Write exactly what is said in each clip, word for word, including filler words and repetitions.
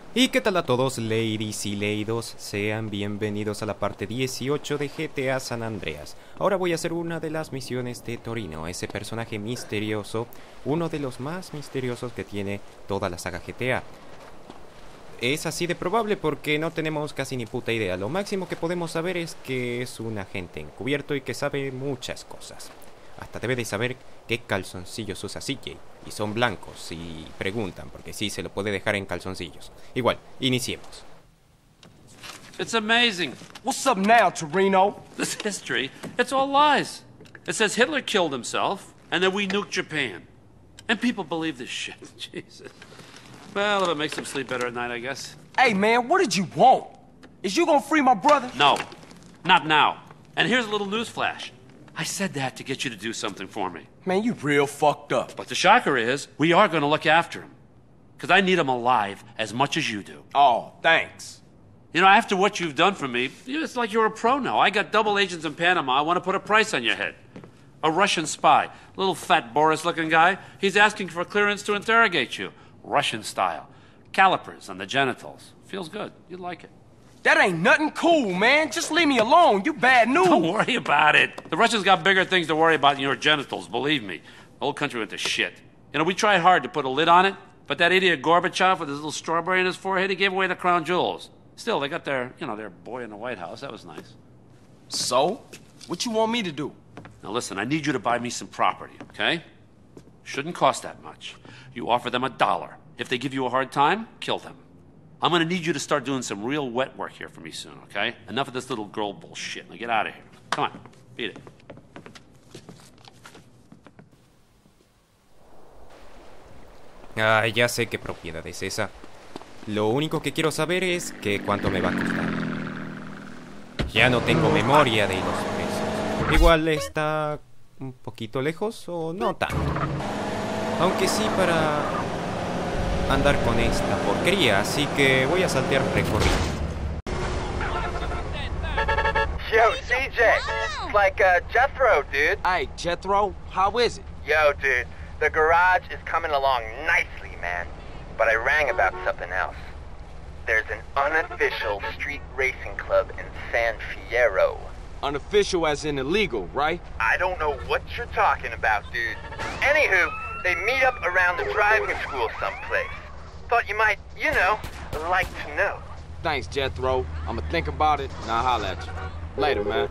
¿Y qué tal a todos, ladies y leidos? Sean bienvenidos a la parte dieciocho de G T A San Andreas. Ahora voy a hacer una de las misiones de Torino, ese personaje misterioso, uno de los más misteriosos que tiene toda la saga G T A. Es así de probable porque no tenemos casi ni puta idea. Lo máximo que podemos saber es que es un agente encubierto y que sabe muchas cosas. Hasta debe de saber qué calzoncillos usa C J. Y son blancos, si preguntan, porque sí se lo puede dejar en calzoncillos. Igual, iniciemos. It's amazing. What's up now, Torino? This history, it's all lies. It says Hitler killed himself, and that we nuked Japan. And people believe this shit. Jesus. Well, if it makes them sleep better at night, I guess. Hey, man, what did you want? Is you gonna free my brother? No, not now. And here's a little news flash. I said that to get you to do something for me. Man, you real fucked up. But the shocker is, we are going to look after him. Because I need him alive as much as you do. Oh, thanks. You know, after what you've done for me, it's like you're a pro now. I got double agents in Panama. I want to put a price on your head. A Russian spy, little fat Boris-looking guy. He's asking for clearance to interrogate you. Russian style. Calipers on the genitals. Feels good. You'd like it. That ain't nothing cool, man. Just leave me alone. You bad news. Don't worry about it. The Russians got bigger things to worry about than your genitals, believe me. The whole country went to shit. You know, we tried hard to put a lid on it, but that idiot Gorbachev with his little strawberry in his forehead, he gave away the crown jewels. Still, they got their, you know, their boy in the White House. That was nice. So? What you want me to do? Now listen, I need you to buy me some property, okay? Shouldn't cost that much. You offer them a dollar. If they give you a hard time, kill them. I'm gonna need you to start doing some real wet work here for me soon, okay? Enough of this little girl bullshit. Now get out of here. Come on, beat it. Ah, ya sé qué propiedad es esa. Lo único que quiero saber es que cuánto me va a costar. Ya no tengo memoria de los precios. Igual está un poquito lejos o no tanto. Aunque sí para andar con esta porquería, así que voy a saltear recorrido. Yo, C J, it's like uh, Jethro, dude. Hey, Jethro, how is it? Yo, dude, the garage is coming along nicely, man. But I rang about something else. There's an unofficial street racing club in San Fierro. Unofficial as in illegal, right? I don't know what you're talking about, dude. Anywho, they meet up around the driving school someplace. Thought you might, you know, like to know. Thanks, Jethro. I'ma think about it and I'll holler at you. Later, man.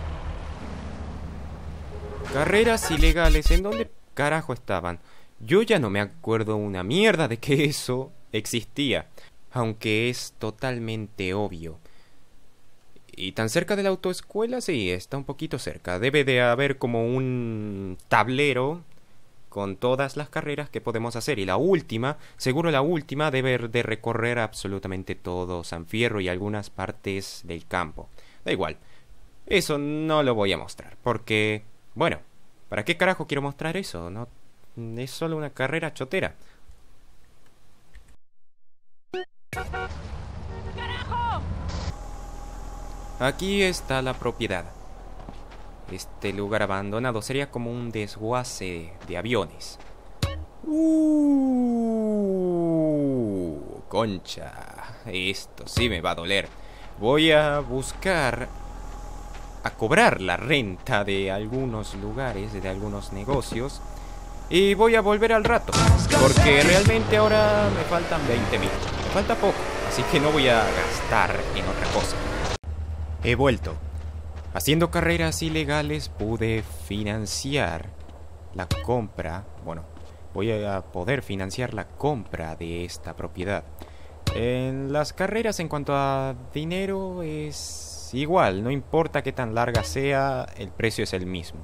Carreras ilegales, ¿en dónde carajo estaban? Yo ya no me acuerdo una mierda de que eso existía, aunque es totalmente obvio. ¿Y tan cerca de la autoescuela? Sí, está un poquito cerca. Debe de haber como un tablero con todas las carreras que podemos hacer. Y la última, seguro la última, debe de recorrer absolutamente todo San Fierro y algunas partes del campo. Da igual. Eso no lo voy a mostrar. Porque, bueno, ¿para qué carajo quiero mostrar eso? No, es solo una carrera chotera. Aquí está la propiedad. Este lugar abandonado sería como un desguace de aviones. Uh, concha. Esto sí me va a doler. Voy a buscar a cobrar la renta de algunos lugares, de algunos negocios. Y voy a volver al rato, porque realmente ahora me faltan veinte minutos. Me falta poco, así que no voy a gastar en otra cosa. He vuelto. Haciendo carreras ilegales pude financiar la compra. Bueno, voy a poder financiar la compra de esta propiedad. En las carreras en cuanto a dinero es igual. No importa qué tan larga sea, el precio es el mismo.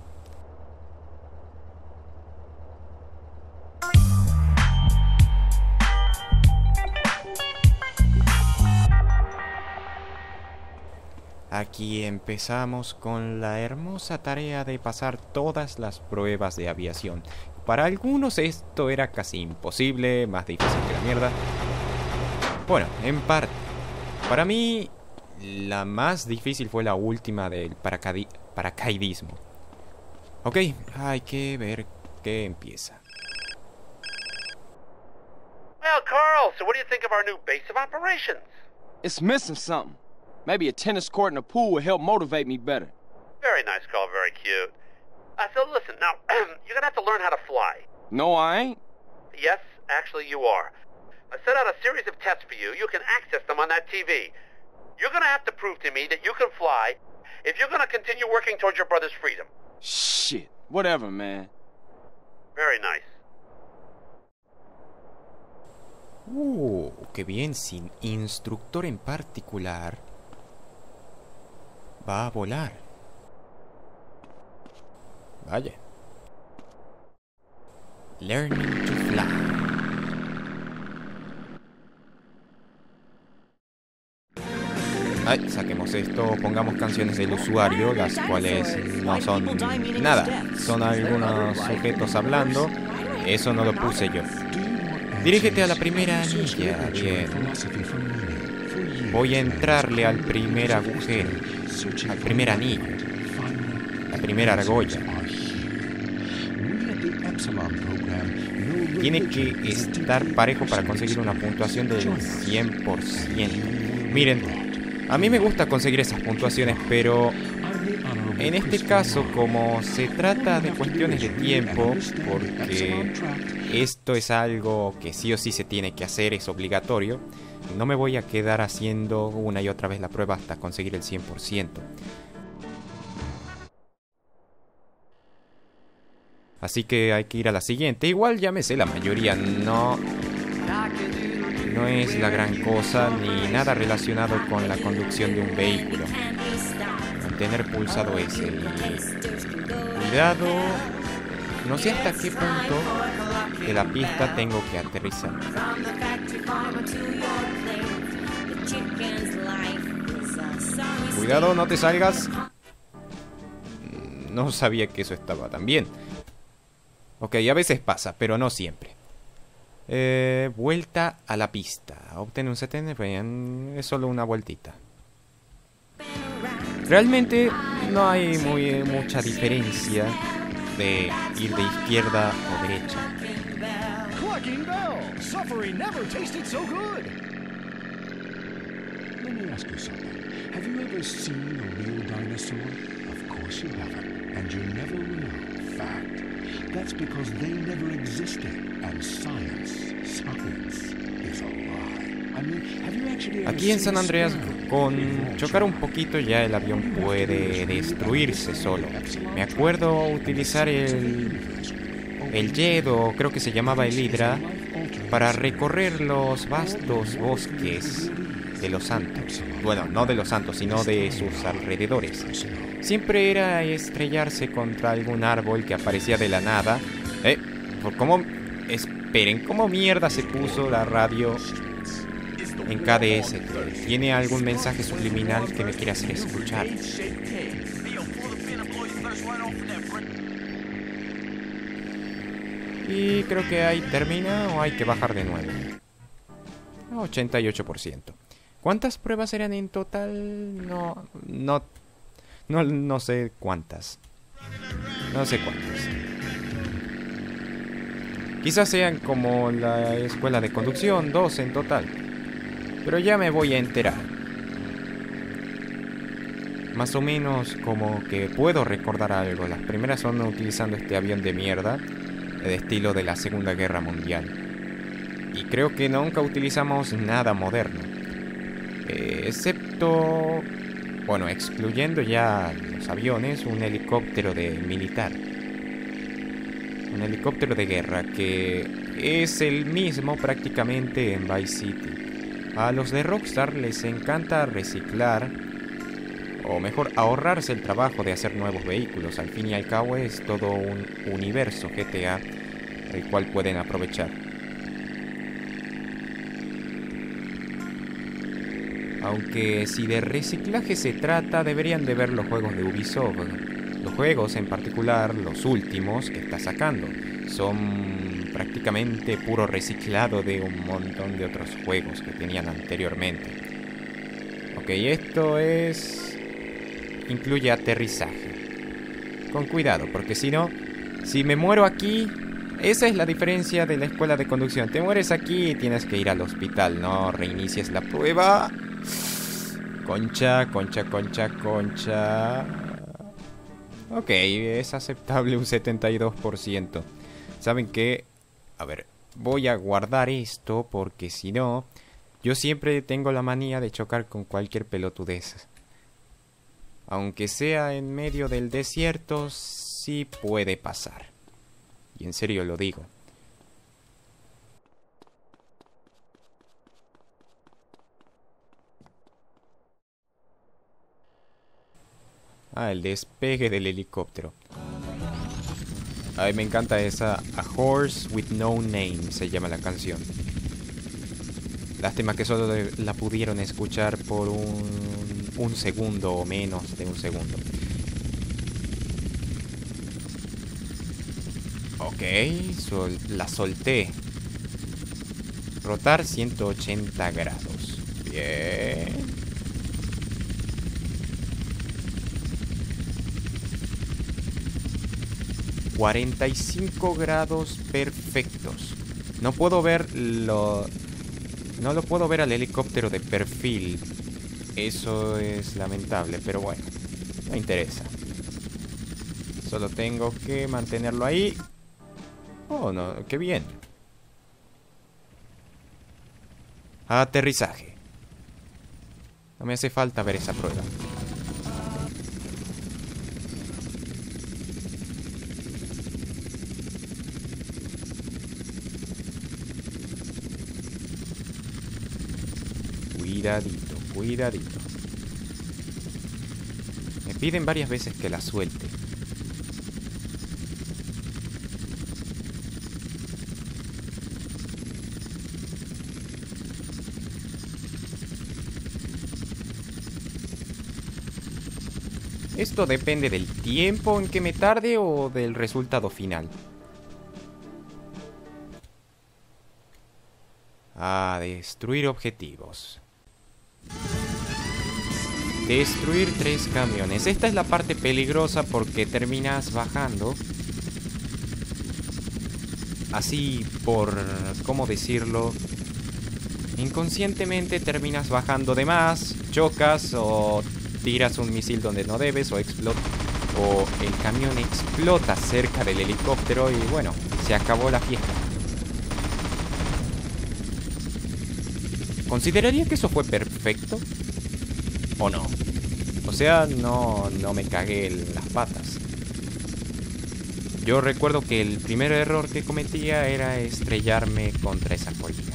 Aquí empezamos con la hermosa tarea de pasar todas las pruebas de aviación. Para algunos esto era casi imposible, más difícil que la mierda. Bueno, en parte. Para mí, la más difícil fue la última del paracadi- paracaidismo. Ok, hay que ver qué empieza. Well, Well, Carl, so what do you think of our new base of operations? It's missing something. Maybe a tennis court and a pool would help motivate me better. Very nice, Carl, very cute. Uh, so listen, now, you're gonna have to learn how to fly. No, I ain't. Yes, actually you are. I set out a series of tests for you. You can access them on that T V. You're gonna have to prove to me that you can fly if you're gonna continue working towards your brother's freedom. Shit. Whatever, man. Very nice. Uh, qué bien, sin instructor en particular. Va a volar. Vaya. Learning to fly. Ay, saquemos esto, pongamos canciones del usuario, las cuales no son nada, son algunos sujetos hablando. Eso no lo puse yo. Dirígete a la primera anilla. Bien. Voy a entrarle al primer agujero, al primer anillo, la primera argolla. Tiene que estar parejo para conseguir una puntuación del cien por ciento. Miren, a mí me gusta conseguir esas puntuaciones, pero en este caso, como se trata de cuestiones de tiempo, porque esto es algo que sí o sí se tiene que hacer, es obligatorio, no me voy a quedar haciendo una y otra vez la prueba hasta conseguir el cien por ciento. Así que hay que ir a la siguiente. Igual ya me sé la mayoría, no... No es la gran cosa ni nada relacionado con la conducción de un vehículo. Mantener pulsado ese. Y cuidado. No sé hasta qué punto de la pista tengo que aterrizar. Cuidado, no te salgas. No sabía que eso estaba tan bien. Ok, a veces pasa, pero no siempre. Eh, vuelta a la pista. Obtener un setenta, bien, es solo una vueltita. Realmente no hay muy, mucha diferencia de ir de izquierda o derecha. Clucking bell. Suffering never tasted so good. Let me ask you something. Have you ever seen a real dinosaur? Of course you haven't, and you never will. Fact. That's because they never existed, and science, science is a lie. I mean, have you actually Aquí en San Andreas, con chocar un poquito ya el avión puede destruirse solo. Me acuerdo utilizar el el Jet, o creo que se llamaba el Hydra, para recorrer los vastos bosques de Los Santos. Bueno, no de Los Santos, sino de sus alrededores. Siempre era estrellarse contra algún árbol que aparecía de la nada. Eh, por cómo... Esperen, ¿cómo mierda se puso la radio en K D S? ¿Tiene algún mensaje subliminal que me quiere hacer escuchar? Y creo que ahí termina, o hay que bajar de nuevo. ochenta y ocho por ciento. ¿Cuántas pruebas eran en total? No, no, no, no sé cuántas. No sé cuántas. Quizás sean como la escuela de conducción, dos en total. Pero ya me voy a enterar. Más o menos como que puedo recordar algo. Las primeras son utilizando este avión de mierda, de estilo de la Segunda Guerra Mundial. Y creo que nunca utilizamos nada moderno. Eh, excepto... Bueno, excluyendo ya los aviones, un helicóptero de militar. Un helicóptero de guerra que es el mismo prácticamente en Vice City. A los de Rockstar les encanta reciclar, o mejor, ahorrarse el trabajo de hacer nuevos vehículos. Al fin y al cabo es todo un universo G T A el cual pueden aprovechar. Aunque si de reciclaje se trata, deberían de ver los juegos de Ubisoft. Los juegos, en particular los últimos que está sacando, son prácticamente puro reciclado de un montón de otros juegos que tenían anteriormente. Ok, esto es... incluye aterrizaje. Con cuidado, porque si no, si me muero aquí, Esa es la diferencia de la escuela de conducción. Te mueres aquí y tienes que ir al hospital. No reinicies la prueba. Concha, concha, concha, concha. Ok, es aceptable un setenta y dos por ciento. ¿Saben qué? A ver, voy a guardar esto porque si no, yo siempre tengo la manía de chocar con cualquier pelotudez. Aunque sea en medio del desierto, sí puede pasar. Y en serio lo digo. Ah, el despegue del helicóptero. Ay, me encanta esa. A Horse with No Name se llama la canción. Lástima que solo la pudieron escuchar por un, un segundo o menos de un segundo. Ok, sol, la solté. Rotar ciento ochenta grados. Bien. cuarenta y cinco grados perfectos. No puedo ver lo... No lo puedo ver al helicóptero de perfil. Eso es lamentable, pero bueno, no interesa. Solo tengo que mantenerlo ahí. Oh, no, qué bien. Aterrizaje. No me hace falta ver esa prueba. Cuidadito, cuidadito. Me piden varias veces que la suelte. Esto depende del tiempo en que me tarde o del resultado final. Ah, destruir objetivos. Destruir tres camiones. Esta es la parte peligrosa porque terminas bajando. Así por... ¿cómo decirlo? Inconscientemente terminas bajando de más, chocas o tiras un misil donde no debes o explota. O el camión explota cerca del helicóptero y bueno, se acabó la fiesta. ¿Consideraría que eso fue perfecto? ¿O no? O sea, no, no me cagué en las patas. Yo recuerdo que el primer error que cometía era estrellarme contra esa colina.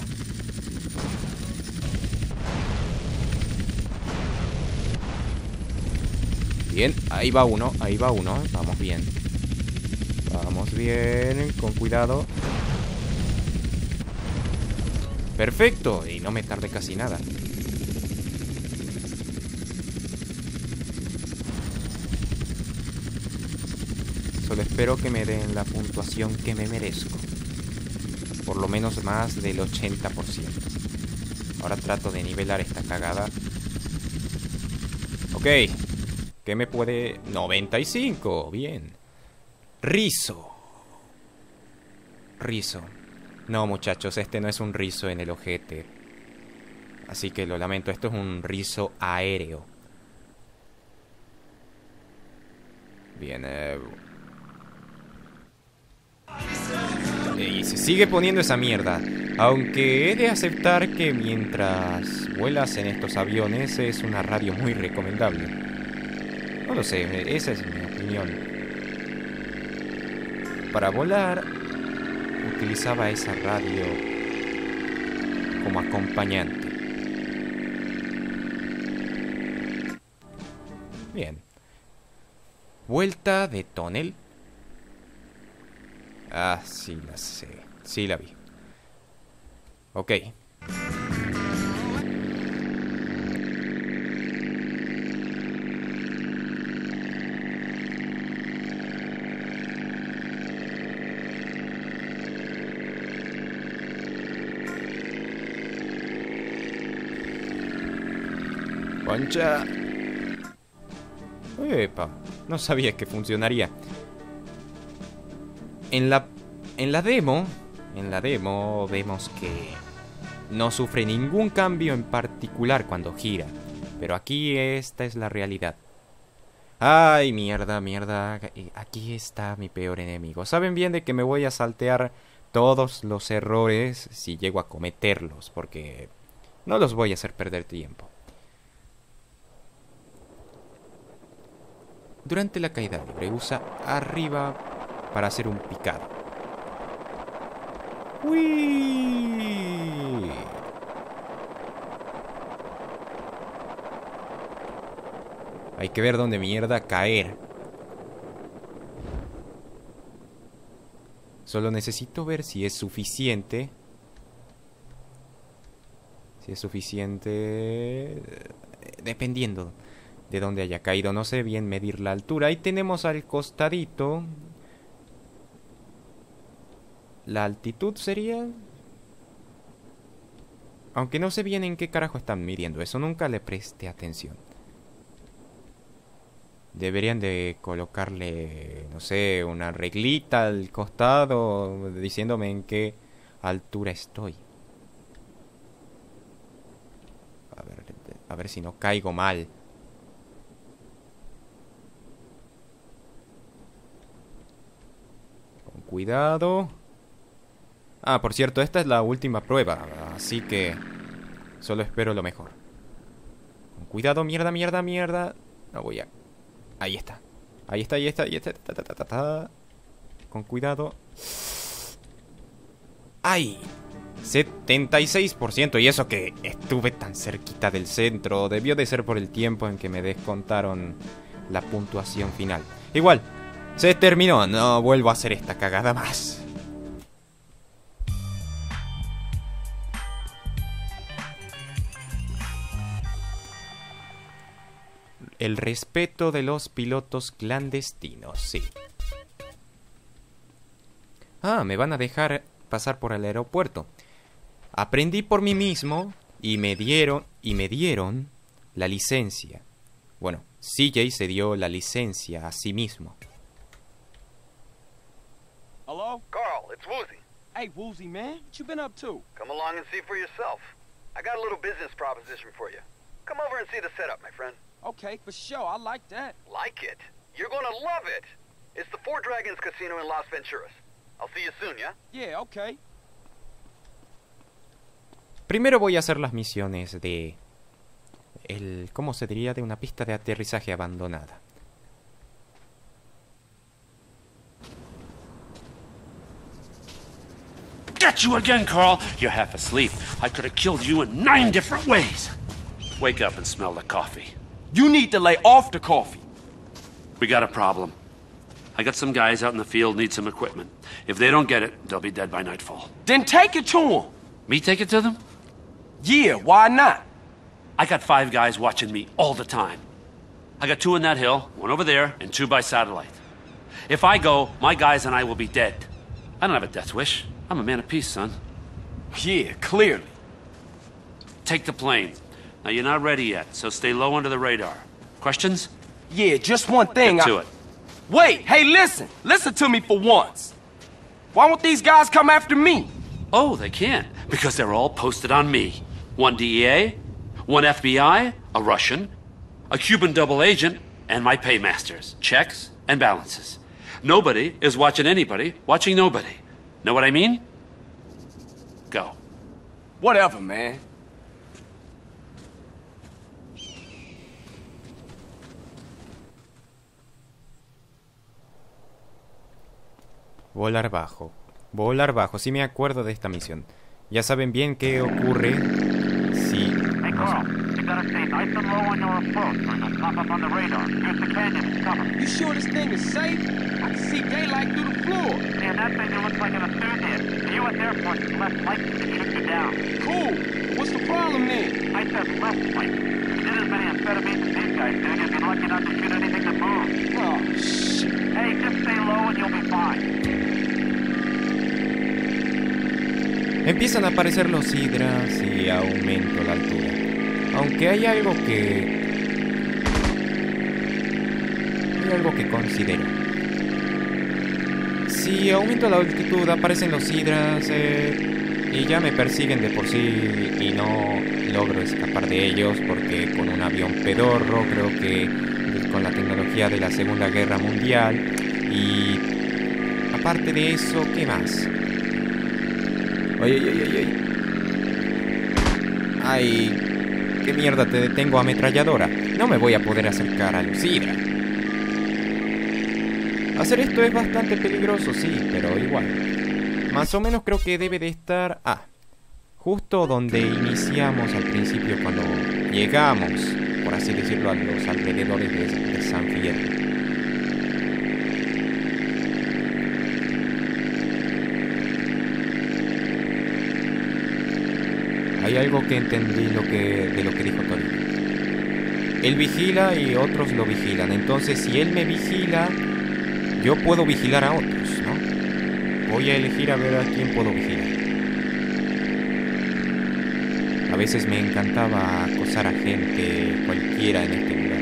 Bien, ahí va uno, ahí va uno. Vamos bien. Vamos bien, con cuidado. Perfecto, y no me tardé casi nada. Solo espero que me den la puntuación que me merezco. Por lo menos más del ochenta por ciento. Ahora trato de nivelar esta cagada. Ok. ¿Qué me puede...? noventa y cinco. Bien. Rizo. Rizo. No, muchachos, este no es un rizo en el ojete. Así que lo lamento, esto es un rizo aéreo. Bien, eh... y se sigue poniendo esa mierda. Aunque he de aceptar que mientras vuelas en estos aviones es una radio muy recomendable. No lo sé, esa es mi opinión. Para volar utilizaba esa radio como acompañante. Bien. Vuelta de tonel. Ah, sí la sé. Sí la vi. Ok. Concha. Epa, no sabía que funcionaría. En la en la demo, en la demo vemos que no sufre ningún cambio en particular cuando gira. Pero aquí esta es la realidad. Ay, mierda, mierda. Aquí está mi peor enemigo. Saben bien de que me voy a saltear todos los errores si llego a cometerlos, porque no los voy a hacer perder tiempo. Durante la caída libre usa arriba para hacer un picado. ¡Uy! Hay que ver dónde mierda caer. Solo necesito ver si es suficiente. Si es suficiente... Dependiendo de dónde haya caído. No sé bien medir la altura. Ahí tenemos al costadito. La altitud sería... Aunque no sé bien en qué carajo están midiendo. Eso nunca le presté atención. Deberían de colocarle, no sé, una reglita al costado diciéndome en qué altura estoy. A ver, a ver si no caigo mal. Con cuidado. Ah, por cierto, esta es la última prueba, así que solo espero lo mejor. Con cuidado, mierda, mierda, mierda. No voy a... Ahí está. Ahí está, ahí está, ahí está. Ta, ta, ta, ta, ta. Con cuidado. ¡Ay! setenta y seis por ciento. Y eso que estuve tan cerquita del centro. Debió de ser por el tiempo en que me descontaron la puntuación final. Igual, se terminó. No vuelvo a hacer esta cagada más. El respeto de los pilotos clandestinos, sí. Ah, me van a dejar pasar por el aeropuerto. Aprendí por mí mismo y me dieron y me dieron la licencia. Bueno, C J se dio la licencia a sí mismo. Hello? Carl, it's Woozy. Hey, Woozy, man. What you been up to? Come along and see for yourself. I got a little business proposition for you. Come over and see the setup, my friend. Okay, for sure. I like that. Like it? You're gonna love it. It's the Four Dragons Casino in Las Venturas. I'll see you soon, yeah? Yeah, okay. Primero voy a hacer las misiones de... el, ¿cómo se diría? De una pista de aterrizaje abandonada. Got you again, Carl. You're half asleep. I could have killed you in nine different ways. Wake up and smell the coffee. You need to lay off the coffee. We got a problem. I got some guys out in the field need some equipment. If they don't get it, they'll be dead by nightfall. Then take it to them. Me take it to them? Yeah, why not? I got five guys watching me all the time. I got two in that hill, one over there, and two by satellite. If I go, my guys and I will be dead. I don't have a death wish. I'm a man of peace, son. Yeah, clearly. Take the plane. Now, you're not ready yet, so stay low under the radar. Questions? Yeah, just one thing. Get to I... it. Wait, hey, listen. Listen to me for once. Why won't these guys come after me? Oh, they can't, because they're all posted on me. One D E A, one F B I, a Russian, a Cuban double agent, and my paymasters. Checks and balances. Nobody is watching anybody, watching nobody. Know what I mean? Go. Whatever, man. Volar bajo. Volar bajo. Sí me acuerdo de esta misión. Ya saben bien qué ocurre si... Hey, Carl, you gotta stay nice and low on your approach or you'll pop up on the radar. Use the canyon as cover. You sure this thing is safe? I can see daylight through the floor. Man, that thing that looks like an enthusiast. The U S Air Force is less likely to shoot you down. Cool. What's the problem then? I said less likely. If you did as many amphetamines as these guys did, you'd be lucky not to shoot anything that moves. Oh, shit. Hey, just stay low and you'll be fine. Empiezan a aparecer los hidras y aumento la altura. Aunque hay algo que... Hay algo que considero. si aumento la altitud aparecen los hidras eh, y ya me persiguen de por sí y no logro escapar de ellos porque con un avión pedorro, creo que con la tecnología de la Segunda Guerra Mundial y aparte de eso, ¿qué más? Oye, oye, oye, oye. Ay, qué mierda, te detengo, ametralladora. No me voy a poder acercar a los hidra. Hacer esto es bastante peligroso, sí, pero igual. Más o menos creo que debe de estar... Ah, justo donde iniciamos al principio, cuando llegamos, por así decirlo, a los alrededores de, de San Fierro. Hay algo que entendí lo que, de lo que dijo Torino. Él vigila y otros lo vigilan. Entonces, si él me vigila... yo puedo vigilar a otros, ¿no? Voy a elegir a ver a quién puedo vigilar. A veces me encantaba acosar a gente cualquiera en este lugar.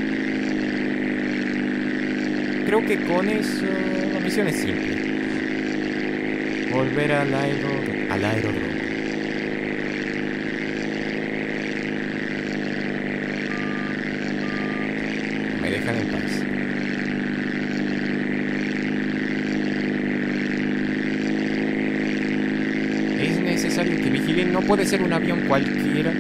Creo que con eso la misión es simple. Volver al, aero, al aeródromo. Me dejan en paz. Es necesario que vigilen, no puede ser un avión cualquiera.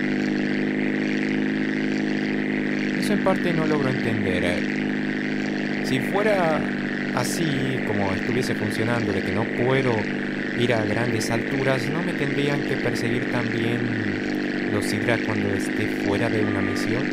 Eso en parte no logro entender. Si fuera así, como estuviese funcionando, de que no puedo ir a grandes alturas, ¿no me tendrían que perseguir también los hidra cuando esté fuera de una misión?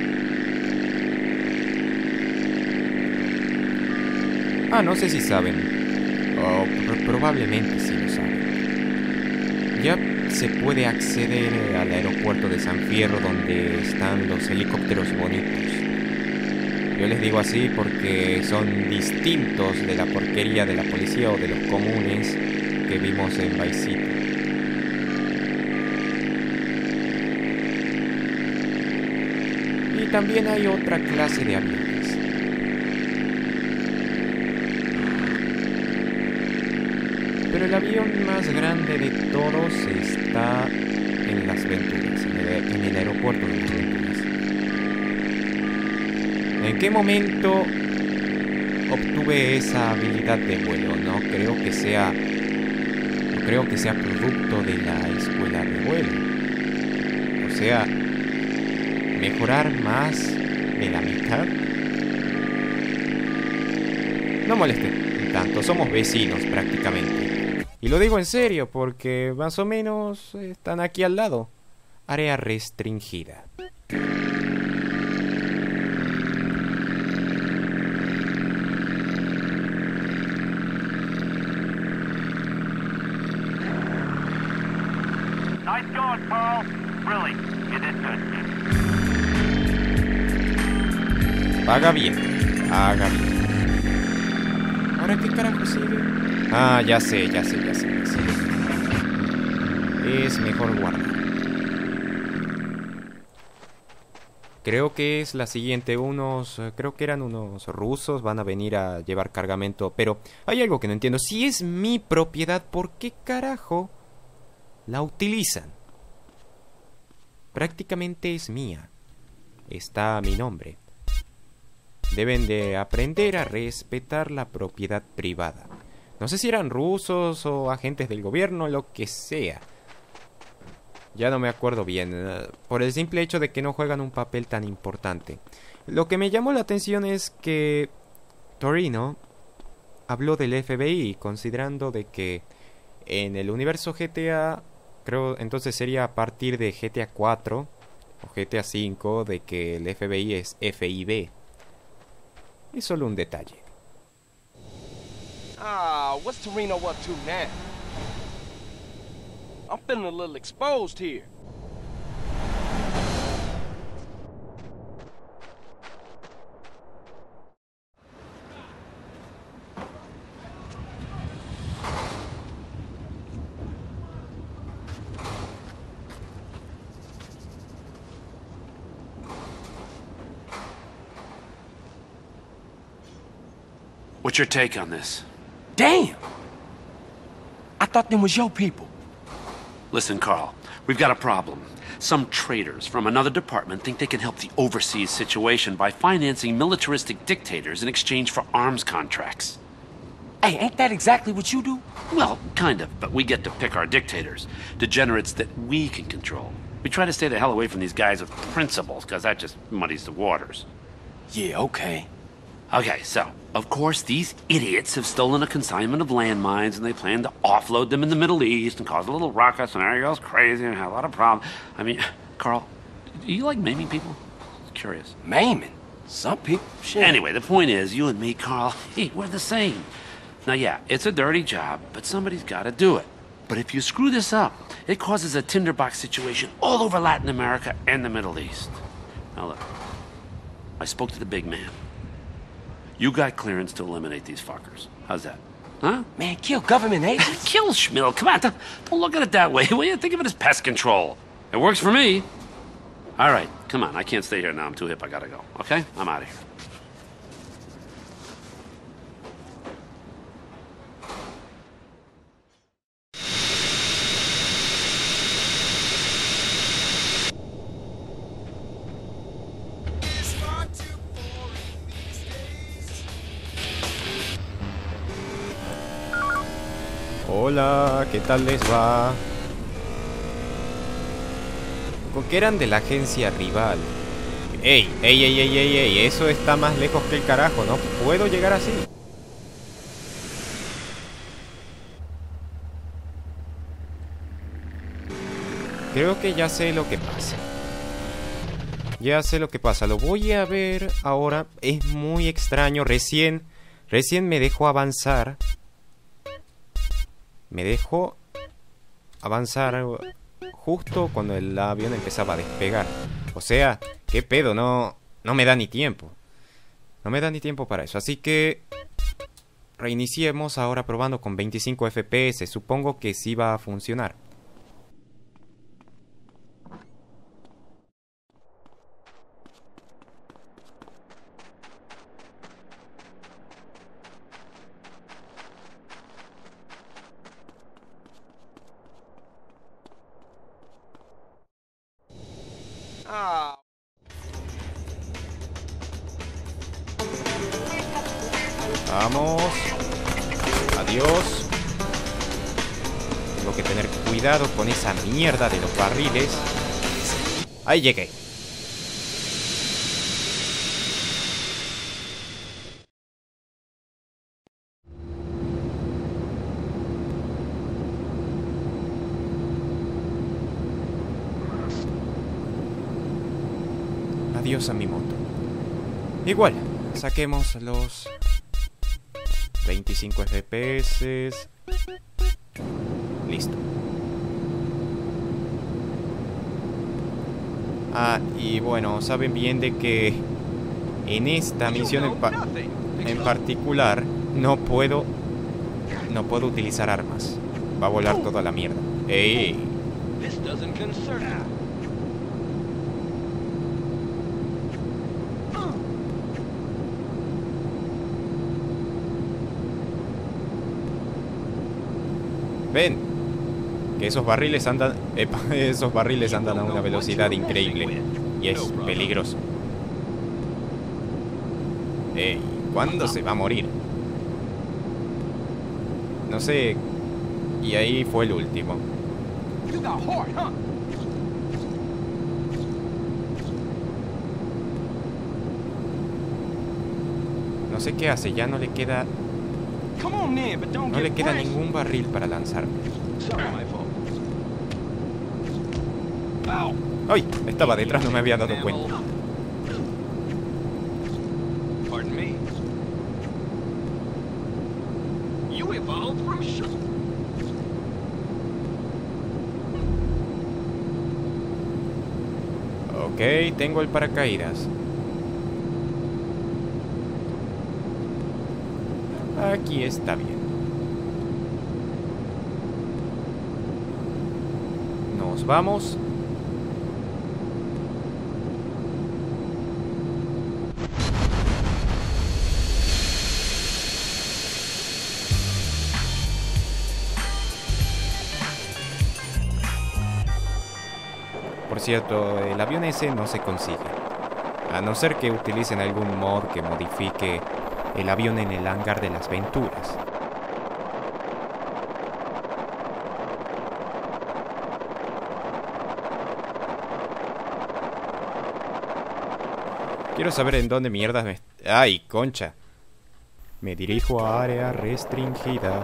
Ah, no sé si saben. O pro- probablemente sí lo saben. Ya se puede acceder al aeropuerto de San Fierro donde están los helicópteros bonitos. Yo les digo así porque son distintos de la porquería de la policía o de los comunes que vimos en Vice City. Y también hay otra clase de aviones. Pero el avión más grande de todos está en Las Venturas, en el, en el aeropuerto de Las Venturas. ¿En qué momento obtuve esa habilidad de vuelo? No creo que sea, no creo que sea producto de la escuela de vuelo. O sea, mejorar más de la mitad. No molesten tanto, somos vecinos prácticamente. Y lo digo en serio porque más o menos están aquí al lado. Área restringida. Nice going, Pearl. Really, you did good. Paga bien, paga bien. ¿Ahora qué carajo sigue? Ah, ya sé, ya sé, ya sé, ya sé. Es mejor guardar. Creo que es la siguiente. Unos, creo que eran unos rusos, van a venir a llevar cargamento. Pero hay algo que no entiendo. Si es mi propiedad, ¿por qué carajo la utilizan? Prácticamente es mía. Está a mi nombre. Deben de aprender a respetar la propiedad privada. No sé si eran rusos o agentes del gobierno, lo que sea. Ya no me acuerdo bien, por el simple hecho de que no juegan un papel tan importante. Lo que me llamó la atención es que Torino habló del F B I, considerando de que en el universo G T A, creo entonces sería a partir de G T A cuatro o G T A cinco, de que el F B I es F I B. Es solo un detalle. Ah, what's Torino up to now? I'm feeling a little exposed here. What's your take on this? Damn! thought them was your people. Listen, Carl, we've got a problem. Some traitors from another department think they can help the overseas situation by financing militaristic dictators in exchange for arms contracts. Hey, ain't that exactly what you do? Well, kind of, but we get to pick our dictators. Degenerates that we can control. We try to stay the hell away from these guys with principles, because that just muddies the waters. Yeah, okay. Okay, so, of course, these idiots have stolen a consignment of landmines, and they plan to offload them in the Middle East and cause a little ruckus, and everybody goes crazy and have a lot of problems. I mean, Carl, do you like maiming people? Curious. Maiming? Some people, shit. Anyway, the point is, you and me, Carl, hey, we're the same. Now, yeah, it's a dirty job, but somebody's got to do it. But if you screw this up, it causes a tinderbox situation all over Latin America and the Middle East. Now, look, I spoke to the big man. You got clearance to eliminate these fuckers. How's that? Huh? Man, kill government agents? Kill Schmill. Come on, don't, don't look at it that way. Will you think of it as pest control? It works for me. All right, come on. I can't stay here now. I'm too hip. I gotta go. Okay? I'm out of here. Hola, ¿qué tal les va? ¿Con qué eran de la agencia rival? ¡Ey, ey, ey, ey, ey, ey! Eso está más lejos que el carajo, no puedo llegar así. Creo que ya sé lo que pasa. Ya sé lo que pasa, lo voy a ver ahora. Es muy extraño, recién, recién me dejó avanzar. Me dejó avanzar justo cuando el avión empezaba a despegar. O sea, qué pedo, no, no me da ni tiempo. No me da ni tiempo para eso. Así que reiniciemos ahora probando con veinticinco F P S. Supongo que sí va a funcionar. Vamos. Adiós. Tengo que tener cuidado con esa mierda de los barriles. Ahí llegué. Adiós a mi moto. Igual, saquemos los veinticinco F P S. Listo. Ah, y bueno, saben bien de que en esta misión en, pa en particular no puedo no puedo utilizar armas. Va a volar toda la mierda. ¡Ey! Ven, que esos barriles andan, epa, esos barriles andan a una velocidad increíble y es peligroso. Ey, ¿cuándo se va a morir? No sé. Y ahí fue el último. No sé qué hace, ya no le queda. No le queda ningún barril para lanzarme. ¡Ay! Estaba detrás, no me había dado cuenta. Ok, tengo el paracaídas. Aquí está bien. Nos vamos. Por cierto, el avión ese no se consigue. A no ser que utilicen algún mod que modifique el avión en el hangar de las Venturas. Quiero saber en dónde mierdas me... ¡Ay, concha! Me dirijo a área restringida.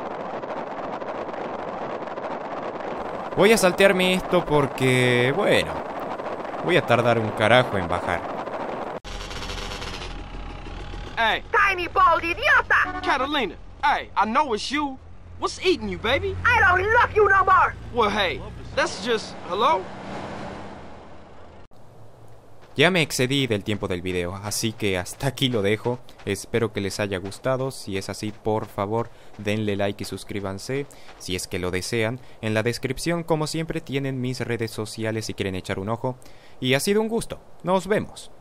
Voy a saltearme esto porque... bueno, voy a tardar un carajo en bajar. Hey, Tiny bald idiota! Catalina. Hey, I know it's you. What's eating you, baby? I don't love you no more! Well, hey, that's just... hello? Ya me excedí del tiempo del video, así que hasta aquí lo dejo. Espero que les haya gustado. Si es así, por favor, denle like y suscríbanse, si es que lo desean. En la descripción, como siempre, tienen mis redes sociales si quieren echar un ojo. Y ha sido un gusto. Nos vemos.